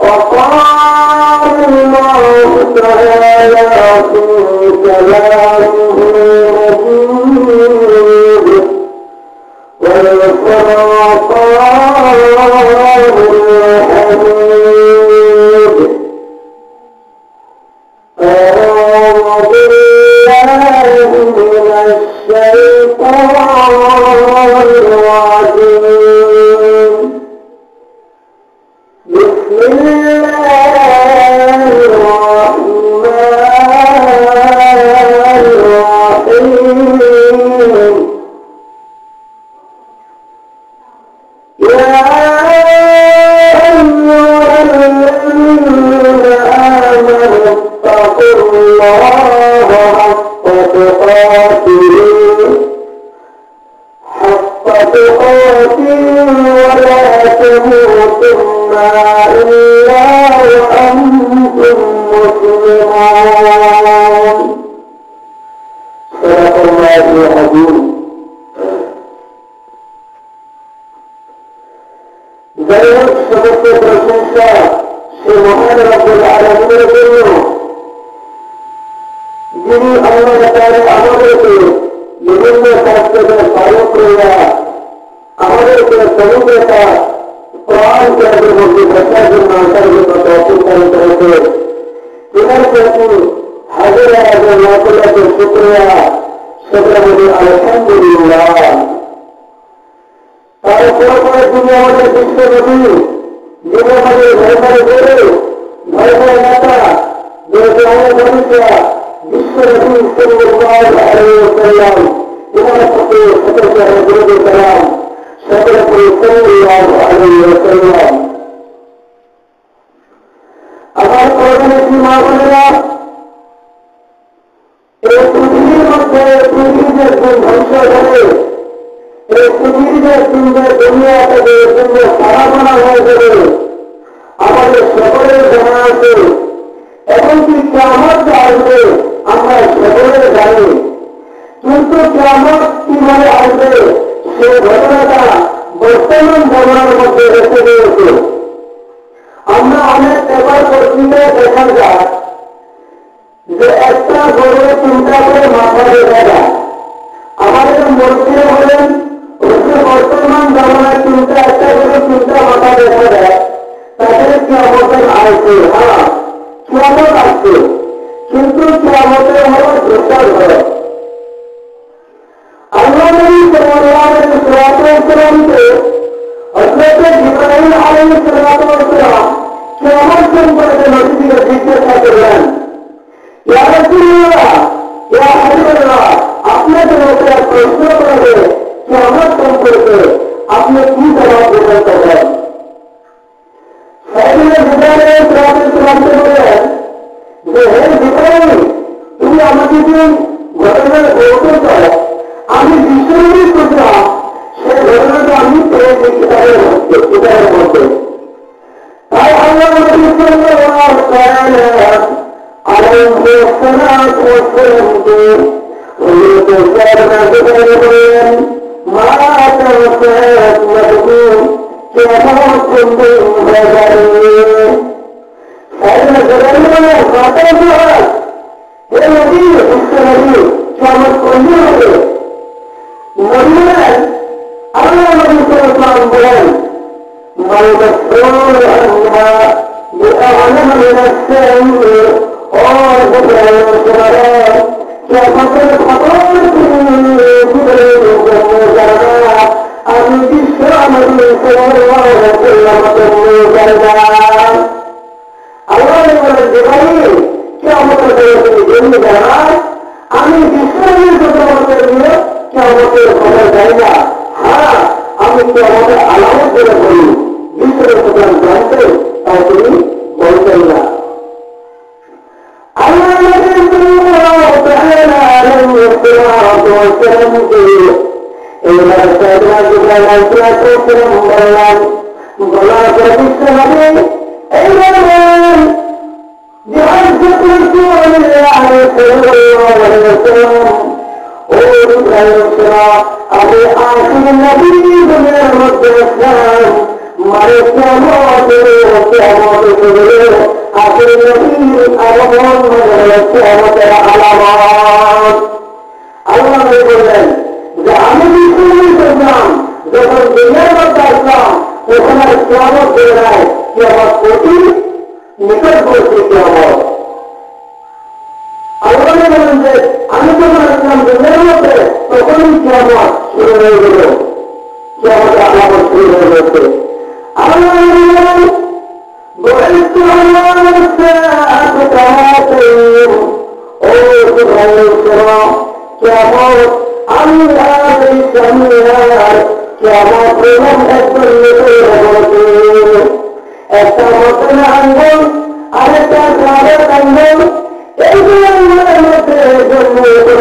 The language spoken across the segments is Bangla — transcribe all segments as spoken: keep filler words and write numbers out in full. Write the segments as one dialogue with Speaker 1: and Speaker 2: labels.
Speaker 1: وقال الله تعالى في كلامه المجيد والفرقان الحميد أعوذ بالله من الشيطان الرجيم بسم الله الرحمن الرحيم يا أيها الذين آمنوا اتقوا الله حق تقاته حق تقاته ولا تموتن إلا وأنتم مسلمون صدق الله العظيم যাই হোক সমস্ত প্রশংসা সে মহান রব্বুল আলামিনের জন্য যিনি আল্লাহ তাআলা আমাদেরকে বিভিন্ন কাজকে পালন করিয়া আমাদেরকে সমুদ্রতা প্রাণ জগতের মধ্যে বসার জন্য আসার জন্য তৌফিক দান করেছে তিনার প্রতি হাজার হাজার লাখ লাখ শুকরিয়া সেটা বলি আলহামদুলিল্লাহ। তার পরে তিনি আমাদের বিশ্ব নবী যিনি আমাদের ধর্মের গরু ধর্মের নেতা যেহেতু আমাদের ভবিষ্যৎ বিশ্ব নবী সাল্লাল্লাহু আলাইহি ওয়াসাল্লাম তিনার প্রতি সতর্ক গুরুদের সালাম সকলে করে সাল্লাল্লাহু আলাইহি ওয়াসাল্লাম। আমার পরবর্তী মা বোনেরা, এই পৃথিবীর মধ্যে পৃথিবীর একজন ধ্বংস হবে, এই পৃথিবীর সুন্দর দুনিয়া থেকে সুন্দর সারাপনা হয়ে যাবে আমাদের সকলের জানা আছে। এমনকি কিয়ামত আসবে আমরা সকলের জানি, কিন্তু কিয়ামত কিভাবে আসবে সে ঘটনাটা বর্তমান জামানার মধ্যে রেখে দিয়েছে। আমরা অনেক পেপার পত্রিকায় দেখা যায় যে একটা গরুর চিন্তা করে মাথা দেখা যায়। আমাদের মধ্যে বলেন বর্তমান জামানার চিন্তা একটা করে চিন্তা মাথা দেখা যায়, তাদের কিয়ামতের আসছে, হ্যাঁ কিয়ামত আসছে, কিন্তু কিয়ামতের হলো ধোকার ঘর। আল্লাহ নবী সাল্লাল্লাহু আলাইহি ওয়াসাল্লামকে হযরত জিবরাইল আলাইহিস সালাম কিয়ামত সম্পর্কে নবীকে জিজ্ঞাসা করলেন, ইয়া রাসূলুল্লাহ, ইয়া হাবিবাল্লাহ, আপনাদের উপরে প্রশ্ন করবে কিয়ামত সম্পর্কে আপনি কি জবাব দেবেন? তখন সাইয়েদনা জিবরাইল সালামকে বললেন যে হে জিবরাইল, তুমি আমাকে যে ঘটনার বলতে চাও, আমি বিশ্বনবী করলাম সেই ঘটনাটা আমি পেয়েছি কিতাবের মধ্যে কিতাবের মধ্যে তাই আল্লাহ নবী সাল্লাল্লাহু আলাইহি ওয়াসাল্লামকে হযরত সাইয়েদনা জিবরাইল বললেন, মা তাওফাত মাদকুর কিয়ামত সম্পর্কে হয়ে যাবে। সাইয়েদনা জিবরাইল বললেন, মা তাওফাত, হে নবী, বিশ্বনবী কিয়ামত কবে হবে? নবী বলেন, আল্লাহ নবী সাল্লাল্লাহু আলাইহি ওয়াসাল্লাম বলেন, মাল মাসউল আনহা বিআ'লাম মিন আস-সাইয়্যি ও জিবরাইল সালাম কিয়ামতের খবর আমি বিশ্ব নবী সাল্লাল্লাহু আলাইহি ওয়াসাল্লামকে জানালাম। আল্লাহ বলেন, জিবরাইল কিয়ামতের খবর জেনে জানান, আমি বিশ্ব নবীর খবর নিয়ে কিয়ামতের খবর জানি না, হ্যাঁ আমি কিয়ামতের আলামত বলে বলি, বিশ্বের খবর জানতে তাও তুমি বলতেন না। আল্লাহ নবী সাল্লাল্লাহু আলাইহি ওয়াসাল্লামকে এইবার সাইয়েদনা জিবরাইল আলাইহিস সালাম বললেন, বলার পর বিশ্ব নবী এইবার বলেন যে হযরত রাসূলুল্লাহ সাল্লাল্লাহু আলাইহি ওয়াসাল্লাম ও জিবরাইল সালাম, আমি আখির নবী দুনিয়ার মধ্যে ইসলাম মানে কিয়ামতের কিয়ামতের নবীর আগমন মানে হচ্ছে আমাদের আলামত। আল্লাহ বললেন যে আমি বিশ্বনবী করলাম, যখন দুনিয়ার মধ্যে আসলাম তখন আর কিয়ামত হয়ে নাই, কিয়ামত অতি নিকটবর্তী কিয়ামত। আল্লাহ বলেন যে আমি যখন আসলাম দুনিয়ার মধ্যে তখনই কিয়ামত শুরু হয়ে গেল, কিয়ামতের আলামত শুরু হয়ে গেছে। আল্লাহ বলেন بعثت على الساعة كهاتين ও সুবহানাল্লাহ, কিয়ামত আমি আর এই দুনিয়ার কিয়ামত প্রথম একজন লোকের হবে, একটা মতন আঙ্গুল আরেকটা কাঁধের আঙ্গুল, এই দুনিয়ার মধ্যে জন্ম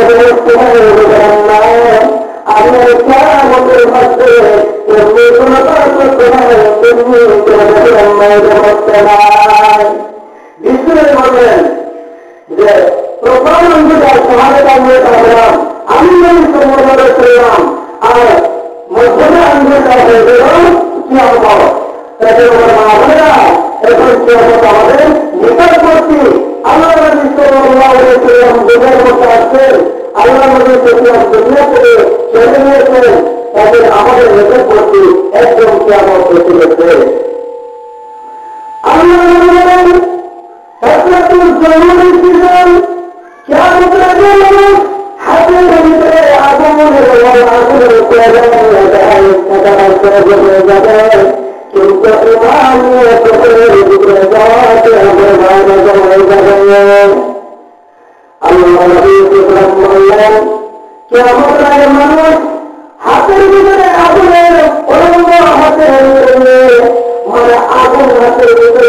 Speaker 1: আমি কিয়ামতের মধ্যে তেমনি কোনো পার্থক্য নাই, তেমনি কোনো করতে নাই। বিশ্বের বলেন যে প্রথম অঙ্গীকার সমাজের অঙ্গীকার করলাম, আমি যদি সম্বোধন করলাম, আর মধ্যমে অঙ্গীকার হয়ে গেল কিয়ামত। তাদের আমরা এখন কিয়ামত আমাদের নিকটবর্তী। আল্লাহ নবী সাল্লাল্লাহু আলাইহি ওয়াসাল্লাম দুনিয়ার মধ্যে আসছেন, আল্লাহ নবী সাল্লাল্লাহু দুনিয়া থেকে চলে গিয়েছেন, তাদের আমাদের নিকটবর্তী একদম কিয়ামত এসে গেছে। আল্লাহ বলেন একমাত্র জরুরি ছিলেন কিয়ামতের জন্য হাতের ভিতরে আগমনের আগুনের প্রয়োজন হয়ে যায়, হয়ে যাবে, কিন্তু ইমান নিয়ে চোখের ভিতরে যাওয়াতে হবে হয়ে যাবে। আল্লাহ নবী বললেন কিয়ামতের আগে মানুষ হাতের ভিতরে আগুনের অরঙ্গ হাতের ভিতরে মানে আগুন হাতের ভিতরে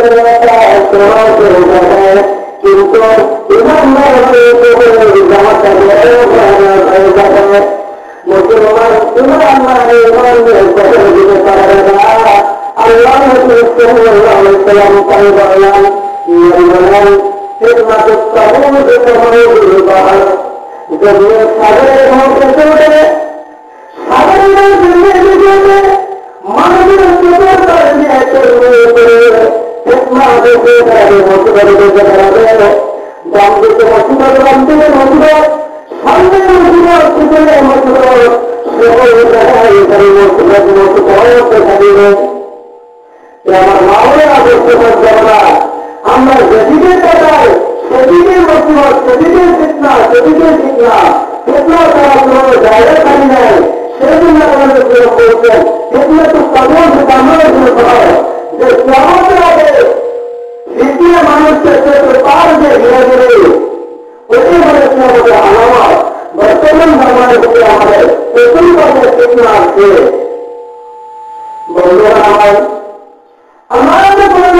Speaker 1: কিন্তু ইমানদার হয়ে জামাটা হয়ে যাবে। মুসলমান ইমান মানে ইমান করে দিতে পারে না। আল্লাহ নবী সাল্লাল্লাহু আলাইহি ওয়াসাল্লাম তাই বললেন বলেন হিকমত তাহুদ তাহুদুল বাহর, যদি সাগরের মধ্যে চলে সাগরের জন্য দিতে মানুষের চোখের তার নিয়ে চলবে হিকমত দেখে তাদের মসজিদের দিকে যাবে, ডান দিকে মসজিদের বাম দিকে মসজিদ, সামনে মসজিদ পিছনে মসজিদ, সকল জায়গায় এখানে মসজিদের মসজিদ হতে থাকবে। আমার মাওলা আদর্শ যারা আমরা যেদিকে তাকাই সেদিকে মসজিদ, সেদিকে ফিতনা, সেদিকে ফিতনা ফিতনা তারা কোনো জায়গা খালি নাই। সেদিন আমাদের বলছেন ফিতনা তো কেমন কামড়ের জন্য হয় যে কেমন আগে দ্বিতীয় মানুষকে পার যে ঘিরে ঘিরে ওই হয়েছে আমাদের আলামত। বর্তমান জামানের প্রতি আমাদের প্রচুর পথে ফিতনা আছে। বন্ধুরা আমার আমাদের বলেন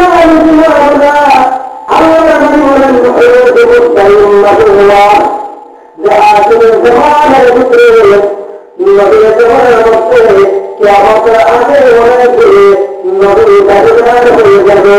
Speaker 1: আল্লাহ নবী বলেন যে আসলে জমানের ভিতরে নবীর জমানের মধ্যে কিয়ামতের আগে অনেক নবী দাবিদার হয়ে যাবে,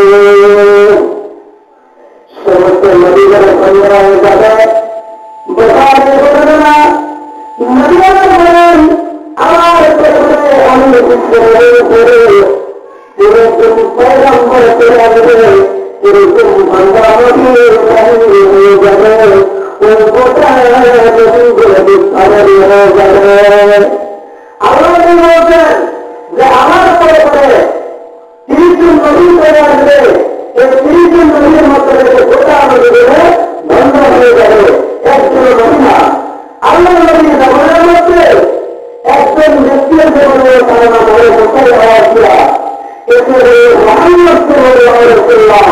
Speaker 1: সমস্ত নবীদের বন্ধুরা হয়ে যাবে। বোঝাতে বলবে না নবীরা বলেন আমার আমি করে এরকম পয়গম্বর চলে আসবে, এরকম বান্দাবান্দির কাহিনী হয়ে যাবে, ওই গোটা নবীগুলো বিস্তারের হয়ে যাবে। আল্লাহ বলছেন যে আমার পরে পরে তিরিশ জন নবী চলে আসবে, এই তিরিশ জন নবীর মধ্যে গোটা নবীগুলো বন্ধ হয়ে যাবে, একজন নবী না। আল্লাহ নবী জামানের মধ্যে একজন ব্যক্তির জীবনে তারা না বলে কোথায় হওয়া ছিল এখানে মোহাম্মদ সাল্লাল্লাহু আলাইহি ওয়াসাল্লাম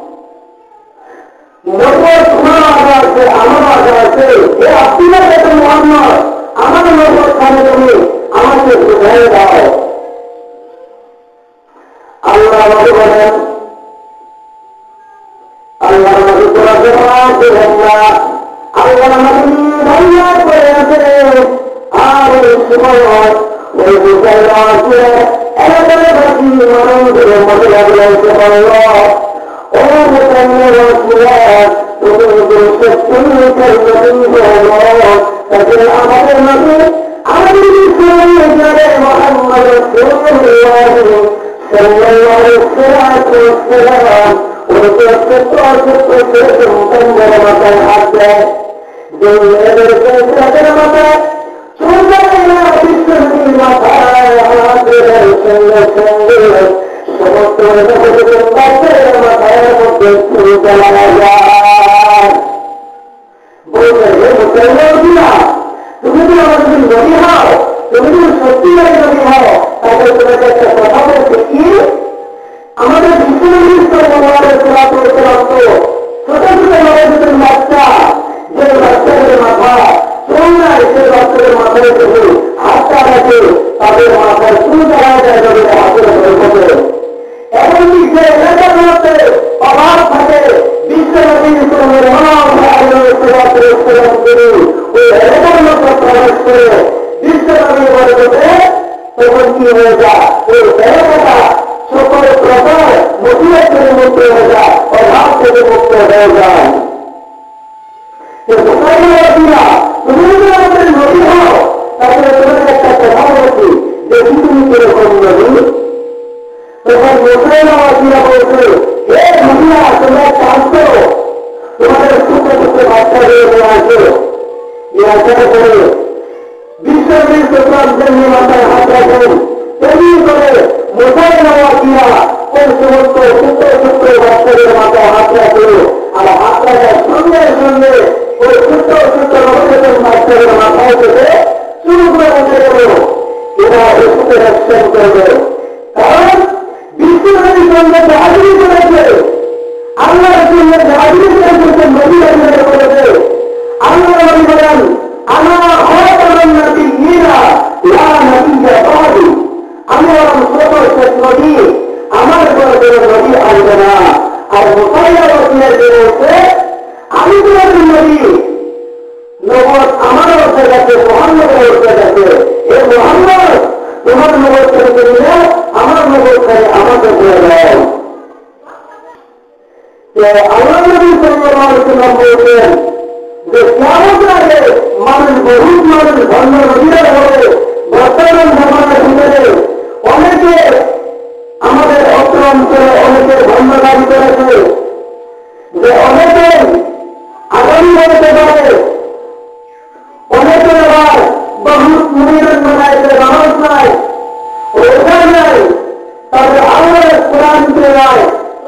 Speaker 1: নবুয়ত তোমার আশা আছে, আমার আশা আছে। এ আব্দুল্লাহ ইবনে মুহাম্মদ আমার নবুয়ত খানে তুমি আমাকে বুঝাই দাও। আল্লাহ নবী বলেন আল্লাহ নবী তোরা জবাব দেবেন না। আল্লাহ নবী ভাইয়া করে আছে আর ওই সময় ওই বুঝাই আছে এলাকায় বাকি মানুষের মধ্যে লাগলাইতে পারল ও মুসলমান তাদের আমাদের নবী আমাদের ইসলামের মোহাম্মদ সাল্লাল্লাহু আলাইহি ওয়াসাল্লাম ওকে অসুস্থ অসুস্থ করে সন্তানদের মাথায় হাত দেয়, যে মেয়েদের ছেলেদের মাথায় চুল দেয় না, বিশ্বনবীর মাথায় হাত দেয় সঙ্গে সঙ্গে সমস্ত বাচ্চাদের মাথায় মধ্যে চুল দেওয়া যায়। বলবে হে মুসলমানরা, তুমি তো আমাদের নবী হও, তুমি যদি সত্যিকার নবী হও, তাহলে তোমাকে একটা কথা বলছে কি, আমাদের বিশ্বনবী সাল্লাল্লাহু আলাইহি ওয়াসাল্লাম তো ছোট ছোট নবজাতক বাচ্চা, যে বাচ্চাদের মাথা চুল নাই, সে বাচ্চাদের মাথায় শুধু হাতটা রাখে, তাদের মাথায় চুল দেখা যায় তাদের হাতের বরকতে। এমনকি যে এলাকার মধ্যে অভাব থাকে, বিশ্বনবী সাল্লাল্লাহু আলাইহি ওয়াসাল্লাম তিনি ওই এলাকার মধ্যে প্রবেশ করে বিশ্বনবীর বরকতে, তখন কি হয়ে যায়, ওই এলাকাটা সকল প্রকার মুসিবত থেকে মুক্ত হয়ে যায়, অভাব থেকে মুক্ত হয়ে যায়। তুমি যদি আমাদের নবী হও, তাহলে তোমাকে একটা কথা বলছি, দেখি তুমি কিরকম নবী। তখন মুসলমানরা বলছে, হে মহিলা, তোমরা শান্ত, তোমাদের ছোট ছোট বাচ্চাদের নিয়ে আসো। নিয়ে আসার পরে বিশ্বনবী সাল্লাল্লাহু আলাইহি মাথায় হাত রাখেন, তেমনি করে মুসলমানরা কোন সমস্ত ছোট ছোট বাচ্চাদের মাথায় হাত রাখে, আর হাত রাখার সঙ্গে সঙ্গে ওই ছোট ছোট নবজাতক বাচ্চাদের মাথায় থেকে শুরু করে বসে গেল। এরা এসে অ্যাকশন করবে, কারণ বিশ্বনবী সঙ্গে জাহাজী করেছে, আল্লাহর সঙ্গে জাহাজী করেছে, নবী আল্লাহ করেছে। আল্লাহ নবী বলেন, আমার খাতামুন নবিয়্যিনা লা নবিয়্যা বা'দি, আমি বরং সর্বশেষ নবী, আমার পরে কোনো নবী আসবে না। আর মুসাইলামার বলছে, আমি তোমাদের নবী, নবুয়ত আমার অর্থে গেছে, মুহাম্মদের অর্থে গেছে। এ মুহাম্মদ, তোমার নবুয়ত থেকে নিলে আমার নবুয়ত থেকে আমাকে বলে দাও। আল্লাহ নবী সাল্লাল্লাহু আলাইহি ওয়াসাল্লাম বলছেন যে কিয়ামত আগে মানুষ, বহুত মানুষ ধর্ম নবীরা হবে। বর্তমান জামানার ভিতরে অনেকে আমাদের অত্র অঞ্চলে অনেকে ধর্মদাবি করেছে, যে অনেকে আগামী বলতে পারে, অনেকে আবার বহুত মুমিন বানাইছে, নামাজ নাই, রোজা নাই, তাদের আল্লাহর কোরআনকে নাই।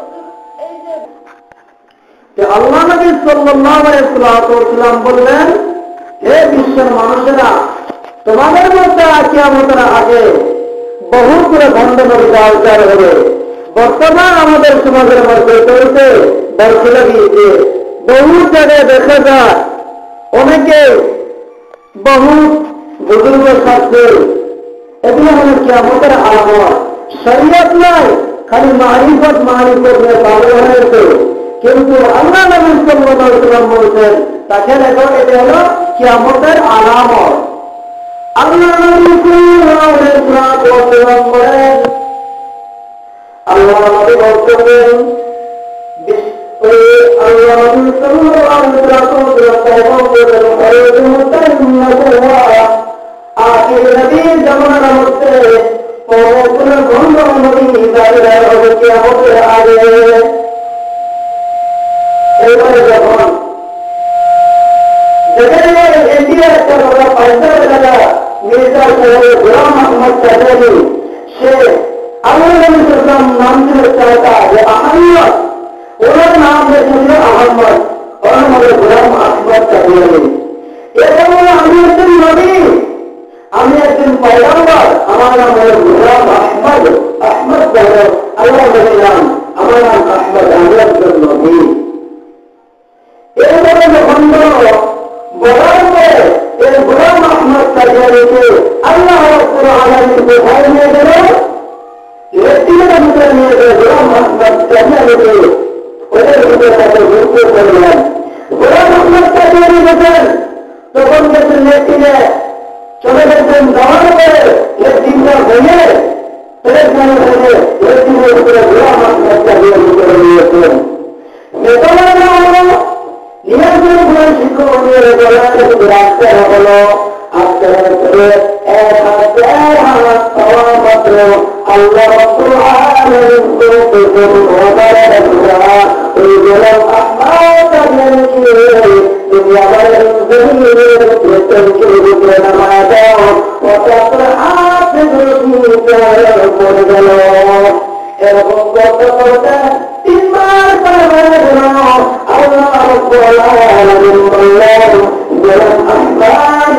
Speaker 1: আল্লাহ নবী সাল্লাল্লাহু আলাইহি ওয়াসাল্লাম বললেন, হে বিশ্বের মানুষেরা, তোমাদের মধ্যে কিয়ামতের আগে বহুত করে ভণ্ড নবীরা আবিষ্কার হবে। বর্তমান আমাদের সমাজের মধ্যে চলছে বর্ষিলা গিয়েছে, বহু জায়গায় দেখা যায় অনেকে বহু বুজুর্গ শাস্ত্রে, এগুলো হল কিয়ামতের আলামত। শরীয়ত নাই, খালি মারিফত মারিফত নিয়ে পাগল হয়েছে। কিন্তু আল্লাহ নবী সাল্লাল্লাহু আলাইহি ওয়াসাল্লাম বলছেন, তাকে দেখো, এটা হলো কিয়ামতের আলামত। আল্লাহ নবী সাল্লাল্লাহু আলাইহি ওয়াসাল্লাম বলেন, আল্লাহ নবী বলছেন, আল্লাহ নবী সাল্লাল্লাহু আলাইহি ওয়াসাল্লাম আখির নবীর জামানার মধ্যে কোন ভণ্ড নবী দাঁড়িয়ে হবে কিয়ামতের আগে। এবারে যখন যেখানে ইন্ডিয়া একটা বড় পয়সা লাগা মির্জা শহরে গোলাম আহমদ কাদিয়ানী, সে আল্লাহ নবী সাল্লাল্লাহু আলাইহি ওয়াসাল্লাম নাম ছিল চাচা যে আহমদ, ওনার নাম ছিল আহমদ, ওনার মধ্যে গোলাম আহমদ কাদিয়ানী। এরকম আমি একজন নবী, আমি একজন পয়গম্বর, আমার নাম হল গোলাম আহমদ। আহমদ হল আল্লাহ নবীর নাম, আমার নাম আহমদ, আমি একজন নবী। এরপরে যখন বলার পরে এই গোলাম আহমদ কাদিয়ানীকে আল্লাহ রাব্বুল আলামিন কোথায় নিয়ে গেল? ব্যক্তিগত ভিতরে নিয়ে গেল। গোলাম আহমদ কাদিয়ানীকে ওদের ভিতরে তাকে যুক্ত করলেন। গোলাম আহমদ কাদিয়ানী গেছেন, তখন গেছেন লেটিনে, চলে গেছেন যাওয়ার পরে লেটিনটা ভেঙে প্লেট মনে ভেঙে লেটিনের ভিতরে গোলাম আহমদ কাদিয়ানী করে নিয়েছেন। নিয়ন্ত্রণ করে শিক্ষক নিয়ে রাখতে হলো। আজকে এক হাত দেড় হাত পাওয়া মাত্র আল্লাহ রাব্বুল আলামিন হঠাৎ হাত পড়ে গেল। এরকম করতে করতে তিনবার পরে গেল। আল্লাহ রাব্বুল আলামিন বললেন, যেরকম আসমান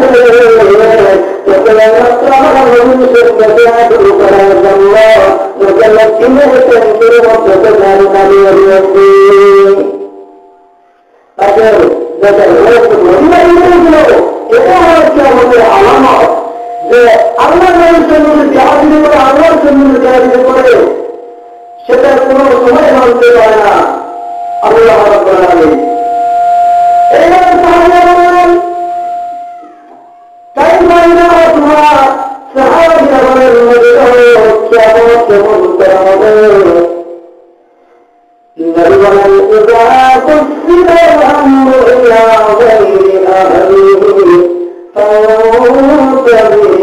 Speaker 1: আলামত যে আল্লাহ জাহাজে করে আল্লাহর জন্য জাহাজে করে সেটা কোনো সময় মানতে পারে না আল্লাহ রাব্বুল আলামিন। এবার সাহাবায়ে বলেন, তাই মাইনা তোমার সাহাবায়ে বলেন কিয়ামত কেমন করে হবে? নবী বলেন, ইযা কুসিরা আল-আমরু ইলা গায়রি আহলিহি ফাওয়াতাবিস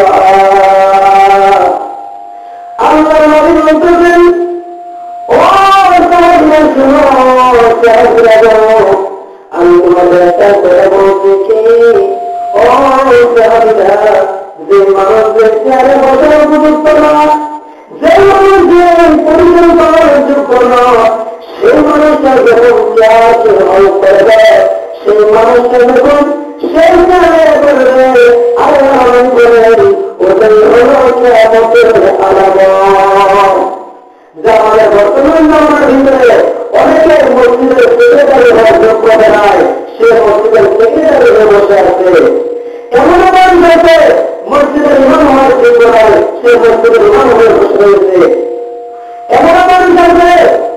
Speaker 1: সাআ। আল্লাহ নবী বলতেছেন, ও সাহাবায়ে শুনো, সাহাবায়ে আমি তোমাদের একটা কথা বলছি কি, ও সাহাবারা, যে মানুষের চেয়ারে বসার উপযুক্ত না, যে মানুষের পরিশ্রম করার যোগ্য না, সেই মানুষটা যখন চেয়ারকে হল করবে, সেই মানুষটা যখন সেই চেয়ারে করবে, আল্লাহ বলেন ওটাই হল কিয়ামতের আলামত। যা আমাদের বর্তমান জামানার ভিতরে অনেকের মসজিদের সেক্রেটারি হওয়ার যোগ্যতা নাই, সে মসজিদের সেক্রেটারি হয়ে বসে আছে। এমন মানুষ আছে মসজিদের ইমাম হওয়ার যোগ্য নাই, সে মসজিদের ইমাম হয়ে বসে রয়েছে। এমন মানুষ আছে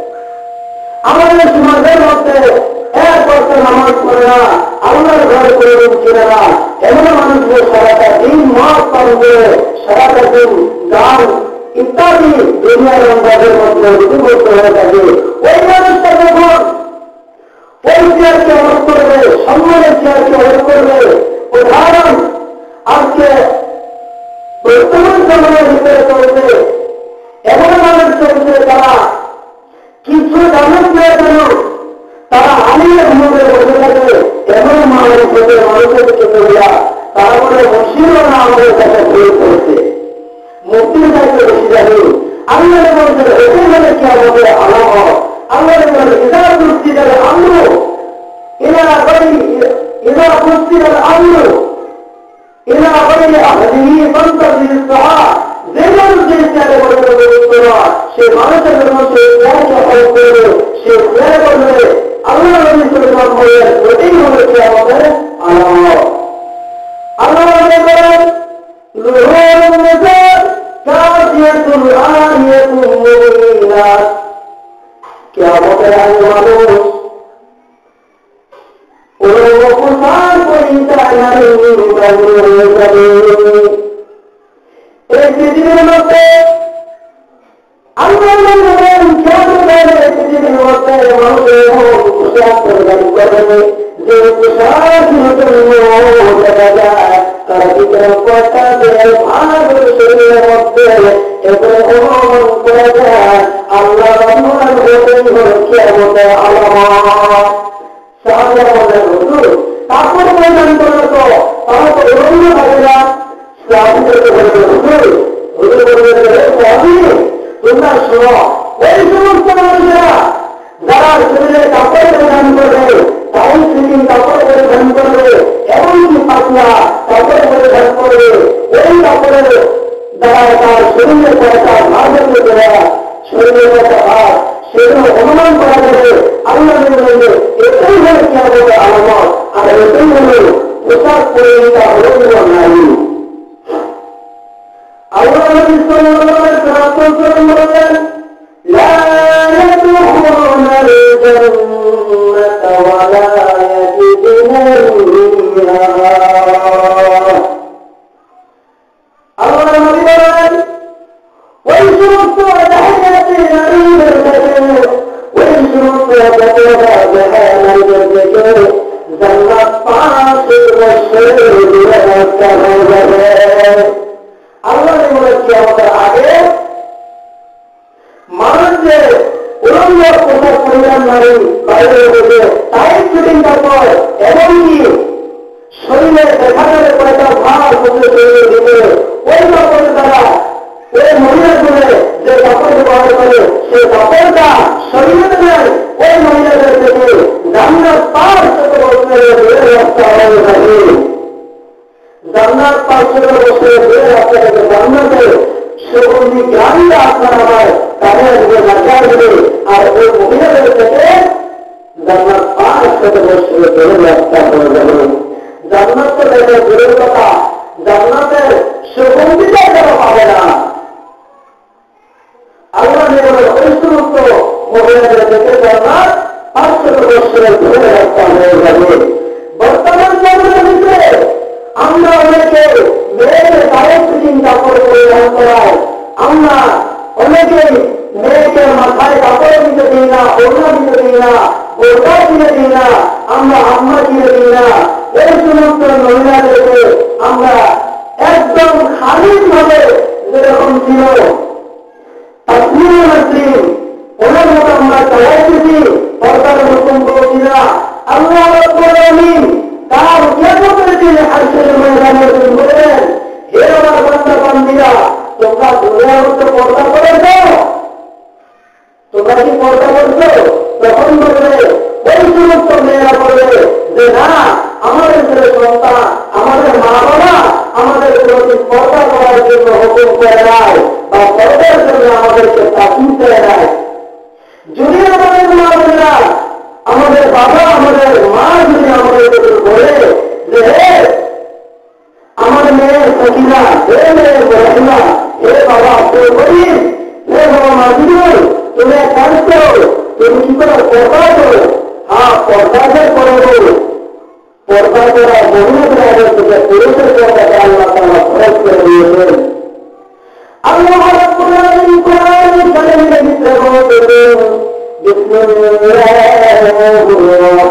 Speaker 1: আমাদের সমাজের মধ্যে এক বছর নামাজ পড়ে না, আল্লাহর ঘরে করে ঢুকছে না, এমন মানুষের সারাটা দিন মাস পালন করে সারাটা দিন গান ইত্যাদি দুনিয়ার রঙের মধ্যে রুটিগ্রস্ত হয়ে থাকে। ওই মানুষটা যখন ওই চেয়ারকে অর্থ করবে, সম্মানের চেয়ারকে অর্থ করবে, উদাহরণ আজকে বর্তমান সময়ের ভিতরে চলছে, এমন মানুষ চলছে তারা কিছু জানুক না কেন তারা আলিমের মধ্যে বসে থাকে, এমন মানুষ হতে মানুষের দিকে চলিয়া তারা বলে মুসির না আমাদের কাছে প্রয়োগ করেছে, মুক্তির দায়িত্ব বেশি যাবে। আল্লাহ বলছে এটাই হলে কি আমাদের আলামত। আল্লাহ বলে ইদা মুস্তিদার আমরু ইলা গায়রি ইদা মুস্তিদার আমরু ইলা গায়রি আহলিহি ফান্তাজির সাআ। যে মানুষ যে চেয়ারে বসে বসে না, সে মানুষের জন্য সে চেয়ারকে হল করবে, সে চেয়ার করবে। আল্লাহ নবী সাল্লাল্লাহু আলাইহি ওয়াসাল্লাম বলেন ওটাই হলে কি আমাদের আলামত। আল্লাহ বলেন লুহুরুন নিসা কাসিয়াতুন আনিয়াতুন মুমিনাত। কিয়ামতের আগে মানুষ ওই অপসার পরিচয় নারী হয়ে যাবে। এই পৃথিবীর মধ্যে আল্লাহ বলেন কিয়ামতের পৃথিবীর মধ্যে মানুষের পোশাক পরিধান করবে, যে পোশাক দেখা যায় তার ভিতরে কটা দেয় ভাগ শরীরের মধ্যে এরপরে অনুমান করা যায় আল্লাহ রহমান হতেই হল কিয়ামতের আলামত। সাহাবারা বলেন হুজুর কাপড় পরিধান করলে তো তারা তো অন্য থাকে না। সাহাবীদেরকে বললেন হুজুর হুজুর বললেন সাহাবী তোমরা শোনো, ওই সমস্ত মানুষেরা যারা শরীরে কাপড় পরিধান করবে, টাইম ফিটিং কাপড় পরিধান করবে, এমনকি পাতলা কাপড় পরিধান করবে, ওই কাপড়ের দ্বারা তার শরীরের কয়েকটা ভাগকে দেওয়া শরীরের কয়েকটা ভাগ সেগুলো অনুমান করা যাবে। আল্লাহ বলবে এটাই হল কিয়ামতের আলামত। আর এটাই হল পোশাক পরিহিতা হল নারী। আল্লাহ নবী সাল্লাল্লাহু আলাইহি ওয়াসাল্লাম বলেন লা ইয়াদখুলুনাল জান্নাতা ওয়া লা ইয়াজিদুনা ফিহা। আল্লাহ নবী বলেন ওই সমস্ত জাহান্নামী নারীদের থেকে, ওই সমস্ত জাহান্নামীদের থেকে জান্নাত পাঁচ বছর দূরে রাখা হয়ে যাবে। আল্লাহ বলেছে আমাদের আগে মানুষ যে উলঙ্গ পোশাক পরিধান নারী বাইরে বসে টাইট ফিটিং কাপড় এমনকি শরীরে দেখা গেলে কয়েকটা ভার করলে শরীরের ভিতরে ওই কাপড়ে তারা ওই মহিলাগুলো যে কাপড় ব্যবহার করে সেই কাপড়টা শরীরে নেয় ওই মহিলাদের থেকে জান্নাত পাঁচ শত বছরের রাস্তা হয়ে থাকে। জান্নাত পাঁচ শত বছরের রাস্তা থেকে জান্নাতে সুগন্ধি গ্রামীরা আপনার আমার তাদের রাখা দেবে। আর ওই মহিলাদের থেকে জান্নাত পাঁচ শত বছরের রাস্তা হয়ে যাবে। জান্নাত তো তাদের দূরের কথা, জান্নাতের সুগন্ধিটা তারা পাবে না। আল্লাহ নিয়মের ওই সমস্ত মহিলাদের থেকে জান্নাত পাঁচ শত বছরের দূরে রাস্তা হয়ে যাবে। বর্তমান সময়ের ভিতরে আমরা অনেকে মেয়েকে তারের ফিটিং কাপড় পরিধান করাই, আমরা অনেকেই মেয়েকে মাথায় কাপড় দিতে দিই না, ওড়না দিতে দিই না, বোরকা কিনে দিই না, আমরা আম্মা কিনে দিই না। এই সমস্ত মহিলাদেরকে আমরা একদম খালিদ ভাবে যেরকম ছিল তাসমিয়া নাসরিন ওনার মতো আমরা চালাইতেছি, সরকার হুকুম করেছি না। আল্লাহ রাব্বুল আলামিন তার কিয়ামতের দিনে হাসরের ময়দানে বলবেন, হে আমার বান্দা বান্দীরা, তোমরা দুনিয়ার মধ্যে পর্দা করেছো, তোমরা কি পর্দা করছো? তখন বলবে ওই সমস্ত মেয়েরা বলবে যে না, আমাদের ছেলে সন্তান, আমাদের মা বাবা আমাদের প্রতি পর্দা করার জন্য হুকুম করে নাই বা পর্দার জন্য আমাদেরকে তাকিদ করে নাই। যদি আমাদের মা বোনেরা, আমাদের বাবা, আমাদের মা যদি আমাদের প্রতি বলে যে হে আমার মেয়ে সকিনা, হে মেয়ে বহিনা, হে বাবা তোর গরিব, হে বাবা মাঝির, তুমি এক কাজ করো, তুমি কি করো? পর্দা করো। হ্যাঁ, পর্দাকে করো। পর্দা করা মহিলাদের আগে থেকে পুরুষের পর্দাকে আল্লাহ তাআলা ফরজ করে দিয়েছেন। আল্লাহ রাব্বুল আলামিন কোরআনুল কারীমের ভিতরে বলেন, বিসমিল্লাহির রাহমানির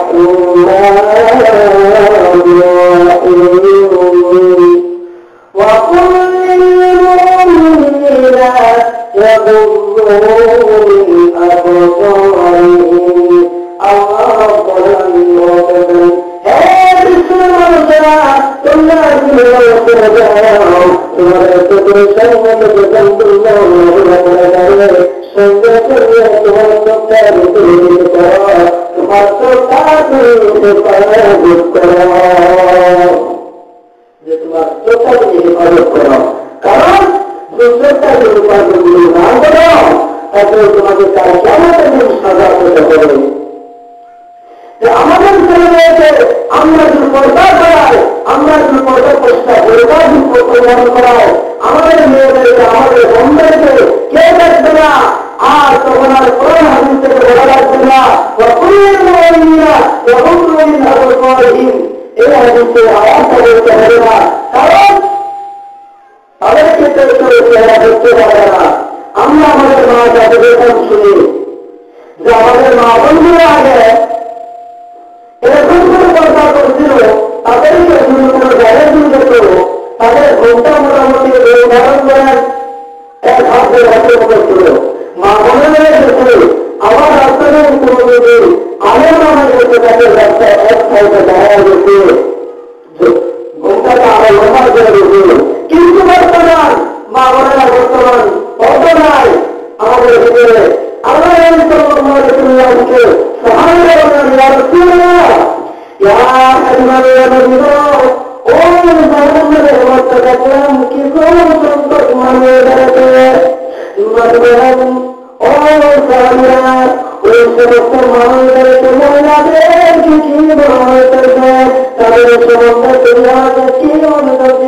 Speaker 1: রাহিম, ওয়া কুল লিল মুমিনিনা ইয়াগুদ্দু মিন আবসারিহিম। আল্লাহ বলেন, হে বিশ্বের মানুষেরা, তোমরা যাও, তোমাদের চোখের সামনে যেখানগুলো করে যাবে সঙ্গে সঙ্গে তোমার চোখটা ভিতরে দিতে করো, তোমার চোখটা হেফাজত করো, যে তোমার চোখটা হেফাজত করো। কারণ চোখটা হেফাজত না করো, তাহলে তোমাকে তার কেমন সাজা করতে হবে। আমাদের ছেলে মেয়েকে আমরা যদি পর্দা করাই, আমরা যদি পর্দা চেষ্টা পর্দা প্রদান করাই, আমাদের মেয়েদেরকে, আমাদের বন্ধুদেরকে কেউ দেখবে না। আর তখন আর কোরআন হাদিস থেকে বলা যাচ্ছে না এই হাদিসের আয়াতটা বলতে হবে না, কারণ তাদের ক্ষেত্রে চেহারা দেখতে পারে না। আমরা আমাদের মা যাদের শুনি যে আমাদের মা বন্ধুরা আগে এরকম করে পর্দা করেছিল, তাদেরকে শুরু করে জায়গা দিতে তাদের ঘন্টা মোটামুটি উদাহরণ করেন এক হাতের হাতের মতো ছিল। মা মনে গেছে আমার রাস্তায় কোনো যদি আমের নামে গেছে, তাদের রাস্তায় এক সাইডে দেখা গেছে ঘন্টাটা আরো লম্বা করে গেছে। কিন্তু বর্তমান মা বোনেরা বর্তমান অত নাই আমাদের ভিতরে। আল্লাহ সাহায্য يا أيها الذين آمنوا واتقوا كثيرا تؤمنون مثلا أو ثانيا ويسركم عليك مولاتك كي بهتك تبرشون تريات كي ونتك